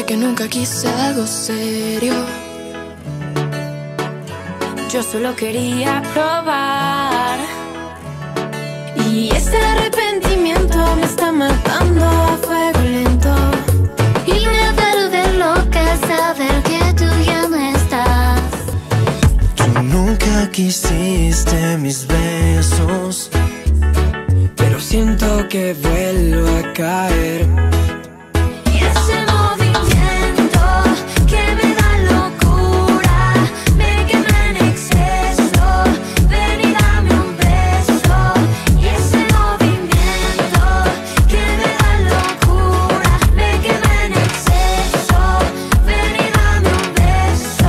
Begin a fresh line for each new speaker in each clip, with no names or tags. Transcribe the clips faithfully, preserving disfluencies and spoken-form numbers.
que nunca quise algo serio.
Yo solo quería probar. Y ese arrepentimiento me está matando a fuego lento.
Y me vuelve loca saber que tú ya no estás.
Tú nunca quisiste mis besos, pero siento que vuelvo a caer.
Y ese movimiento que me da locura me quema en exceso. Ven y dame un beso. Y ese movimiento que me da locura me quema en exceso. Ven y dame un beso.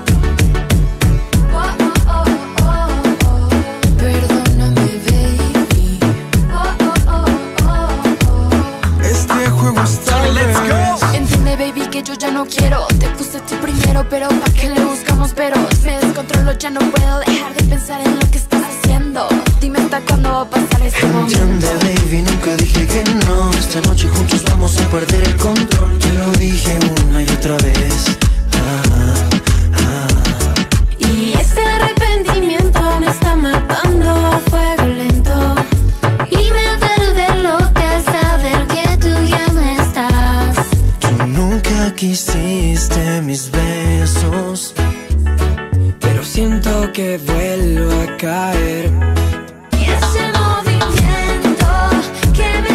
Oh, oh, oh, oh, oh.
Perdóname, baby.
Oh, oh, oh, oh, oh.
Este juego está al revés.
Entiende, baby, que yo ya no quiero. Te puse a ti primero, pero ¿pa' qué le buscamos pero? Me descontrolo, ya no puedo dejar de pensar en lo que estás haciendo. Dime hasta cuándo va a pasar este momento.
Entiende, baby, nunca dije que no. Esta noche juntos vamos a perder el control. Te lo dije una y otra vez. Ah, ah.
Y ese arrepentimiento me está matando a fuego lento.
Y me vuelve loca saber que tú ya no estás.
Tú nunca quisiste mis besos, pero siento que vuelvo a caer.
Y ese movimiento que me